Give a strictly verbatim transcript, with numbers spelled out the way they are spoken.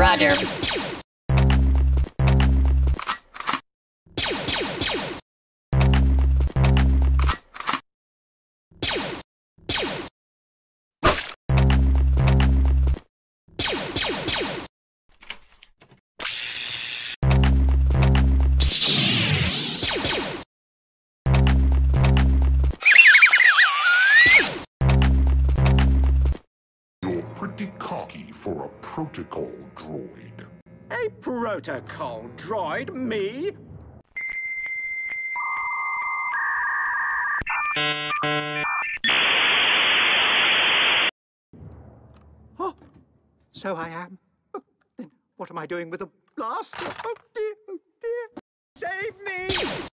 Roger. Pretty cocky for a protocol droid. A protocol droid? Me? Oh, so I am. Oh, then what am I doing with a blast? Oh dear, oh dear. Save me!